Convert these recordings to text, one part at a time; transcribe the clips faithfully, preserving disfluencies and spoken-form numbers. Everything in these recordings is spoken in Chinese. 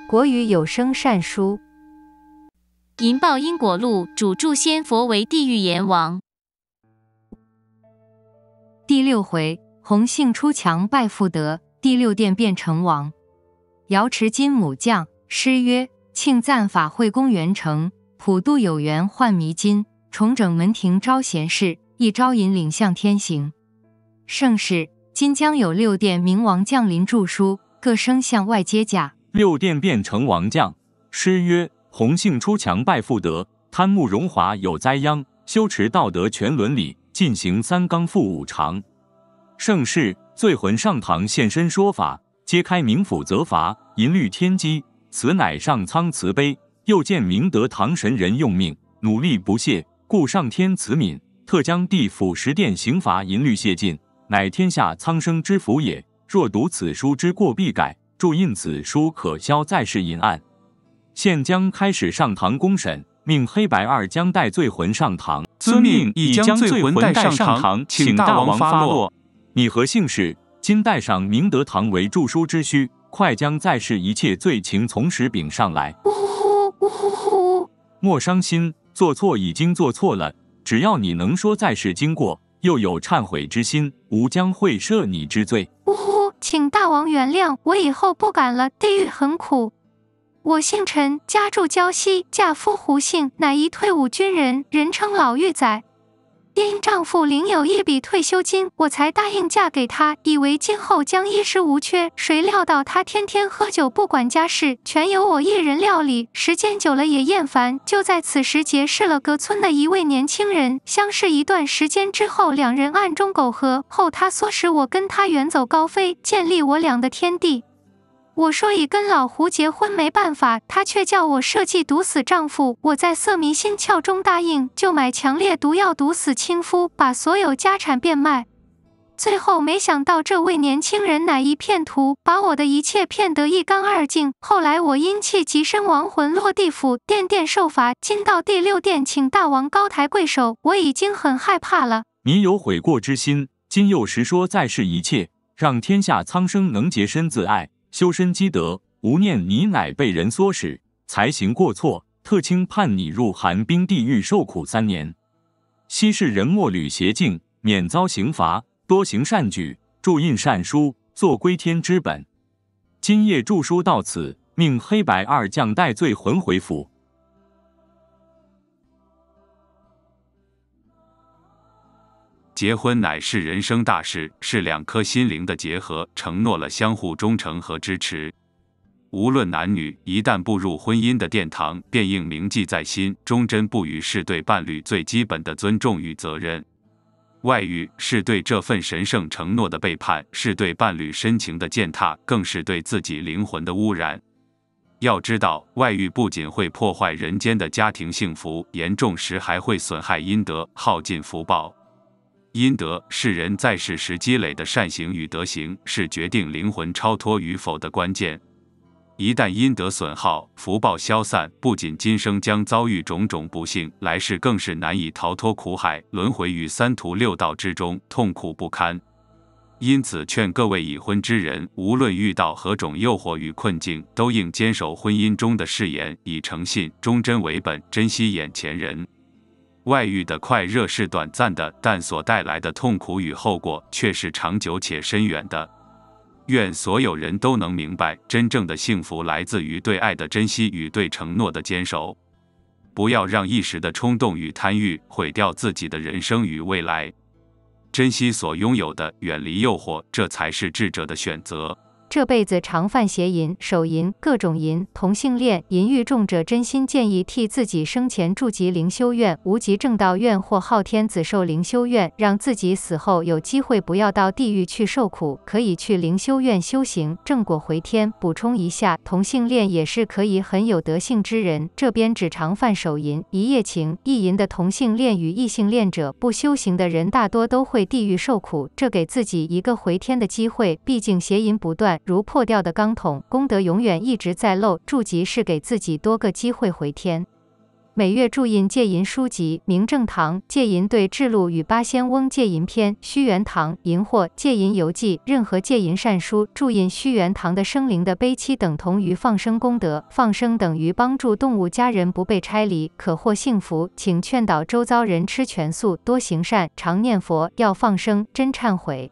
国语有声善书。 银报因果录主祝仙佛为地狱阎王。 第六回，洪姓出墙拜复得，第六殿变成王。瑶池金母将，诗曰：庆赞法会公元成，普渡有缘换迷津，重整门庭招贤士，一朝引领向天行。盛世，今将有六殿明王降临著书，各生向外接驾。 六殿变成王将，诗曰：洪姓出墙拜复得，贪慕荣华有灾殃，修持道德全伦理，进行三纲复五常。盛世，罪魂上堂现身说法，揭开冥府责罚，银律天机，此乃上苍慈悲。又见明德堂神人用命，努力不懈，故上天慈悯，特将地府十殿刑罚银律谢尽，乃天下苍生之福也。若读此书之过必改，注印此书可消在世淫案。现将开始上堂公审，命黑白二将带罪魂上堂。 遵命已将罪魂带上堂，请大王发落。 你何姓氏？今带上明德堂为著书之需，快将在世一切罪情从实禀上来。 呜呼呜呼呼！ 莫伤心，做错已经做错了，只要你能说在世经过，又有忏悔之心，吾将会赦你之罪。 呜呼！请大王原谅，我以后不敢了，地狱很苦。我姓陈，家住胶西，嫁夫胡姓，乃一退伍军人，人称老妪仔。因丈夫领有一笔退休金，我才答应嫁给他，以为今后将衣食无缺。谁料到他天天喝酒，不管家事，全由我一人料理，时间久了也厌烦。就在此时结识了隔村的一位年轻人，相识一段时间之后，两人暗中苟合，后他唆使我跟他远走高飞，建立我俩的天地。我说已跟老胡结婚没办法，他却叫我设计毒死丈夫。我在色迷心窍中答应，就买强烈毒药毒死亲夫，把所有家产变卖。最后没想到这位年轻人乃一骗徒，把我的一切骗得一干二净。后来我因气急身亡魂落地府，殿殿受罚。今到第六殿，请大王高抬贵手，我已经很害怕了。 你有悔过之心，今又实说在世一切，让天下苍生能洁身自爱，修身积德，无念你乃被人唆使，才行过错，特轻判你入寒冰地狱受苦三年。昔世人莫履邪径，免遭刑罚，多行善举，注印善书，做归天之本。今夜著书到此，命黑白二将带罪魂回府。 结婚乃是人生大事，是两颗心灵的结合，承诺了相互忠诚和支持。无论男女，一旦步入婚姻的殿堂，便应铭记在心，忠贞不渝是对伴侣最基本的尊重与责任。外遇是对这份神圣承诺的背叛，是对伴侣深情的践踏，更是对自己灵魂的污染。要知道，外遇不仅会破坏人间的家庭幸福，严重时还会损害阴德，耗尽福报。阴德是人在世时积累的善行与德行，是决定灵魂超脱与否的关键。一旦阴德损耗，福报消散，不仅今生将遭遇种种不幸，来世更是难以逃脱苦海，轮回于三途六道之中，痛苦不堪。因此劝各位已婚之人，无论遇到何种诱惑与困境，都应坚守婚姻中的誓言，以诚信、忠贞为本，珍惜眼前人。外遇的快热是短暂的，但所带来的痛苦与后果却是长久且深远的。愿所有人都能明白，真正的幸福来自于对爱的珍惜与对承诺的坚守。不要让一时的冲动与贪欲毁掉自己的人生与未来。珍惜所拥有的，远离诱惑，这才是智者的选择。 这辈子常犯邪淫、手淫、各种淫，同性恋、淫欲重者真心建议替自己生前筑集灵修院、无极正道院或昊天子寿灵修院，让自己死后有机会不要到地狱去受苦，可以去灵修院修行，正果回天。补充一下，同性恋也是可以很有德性之人，这边只常犯手淫、一夜情、意淫的同性恋与异性恋者，不修行的人大多都会地狱受苦，这给自己一个回天的机会，毕竟邪淫不断，如破掉的钢桶，功德永远一直在漏，筑集是给自己多个机会回天。 每月注印戒银书籍，明正堂戒银对制录与八仙翁戒银篇，虚元堂银货戒银游记，任何戒银善书注印虚元堂的生灵的悲戚等同于放生功德，放生等于帮助动物家人不被拆离，可获幸福。请劝导周遭人吃全素，多行善，常念佛，要放生，真忏悔。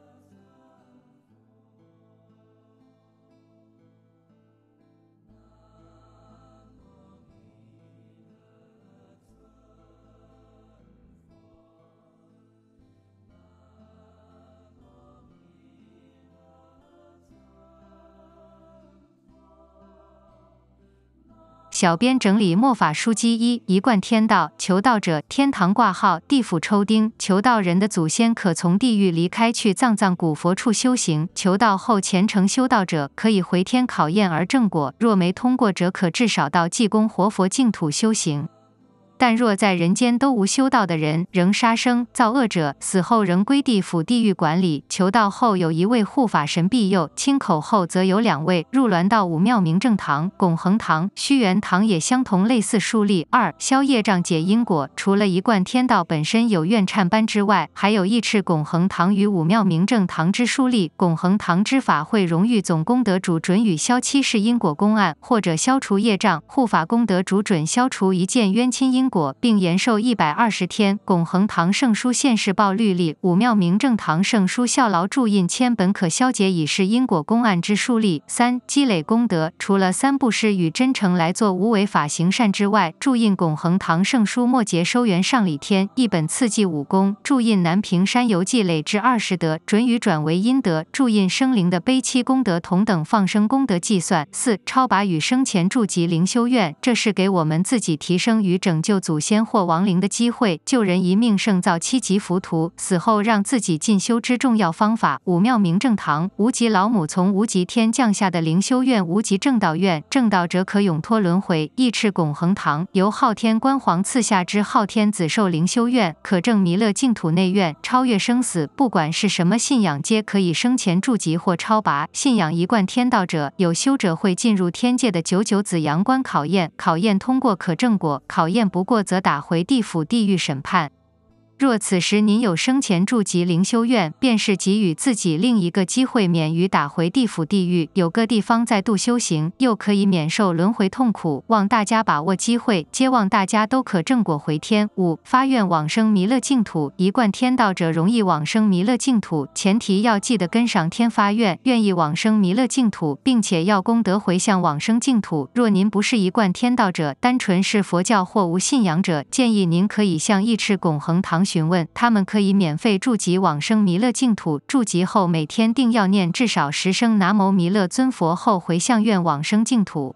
小编整理末法书籍一，一贯天道，求道者天堂挂号，地府抽钉。求道人的祖先可从地狱离开，去藏藏古佛处修行。求道后虔诚修道者可以回天考验而正果，若没通过者，可至少到济公活佛净土修行。但若在人间都无修道的人，仍杀生造恶者，死后仍归地府地狱管理。求道后有一位护法神庇佑，亲口后则有两位。入銮道武庙明正堂、拱恒堂、虚元堂也相同，类似树立。二、消业障解因果，除了一贯天道本身有愿忏班之外，还有义赤拱恒堂与武庙明正堂之书立。拱恒堂之法会荣誉总功德主准予消七世因果公案，或者消除业障；护法功德主准消除一件冤亲因果，并延寿一百二十天。拱恒堂圣书现世报律例，武庙明正堂圣书效劳注印签本可消解已是因果公案之书例。三、积累功德，除了三布施与真诚来做无为法行善之外，注印拱恒堂圣书末节收元上礼天一本次记武功，注印南屏山游记累至二十德，准予转为阴德，注印生灵的悲戚功德同等放生功德计算。四、超拔与生前住集灵修院，这是给我们自己提升与拯救祖先或亡灵的机会，救人一命胜造七级浮屠，死后让自己进修之重要方法。武庙明正堂无极老母从无极天降下的灵修院，无极正道院，正道者可永脱轮回。义赤拱恒堂由昊天官皇赐下之昊天子寿灵修院，可证弥勒净土内院，超越生死，不管是什么信仰，皆可以生前筑集或超拔。信仰一贯天道者，有修者会进入天界的九九子阳关考验，考验通过可正果，考验不过则打回地府地狱审判。若此时您有生前住集灵修院，便是给予自己另一个机会，免于打回地府地狱，有个地方在度修行，又可以免受轮回痛苦。望大家把握机会，皆望大家都可正果回天。五、发愿往生弥勒净土，一贯天道者容易往生弥勒净土，前提要记得跟上天发愿，愿意往生弥勒净土，并且要功德回向往生净土。若您不是一贯天道者，单纯是佛教或无信仰者，建议您可以向义赤拱恒堂询问，他们可以免费筑集往生弥勒净土。筑集后每天定要念至少十声南无弥勒尊佛后回向愿往生净土。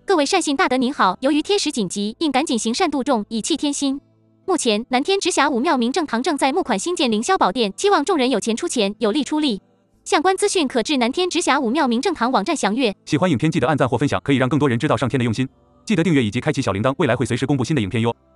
各位善信大德您好，由于天时紧急，应赶紧行善度众，以弃天心。目前南天直辖五庙明正堂正在募款兴建凌霄宝殿，期望众人有钱出钱，有力出力。相关资讯可至南天直辖五庙明正堂网站详阅。 喜欢影片记得按赞或分享，可以让更多人知道上天的用心。记得订阅以及开启小铃铛，未来会随时公布新的影片哟。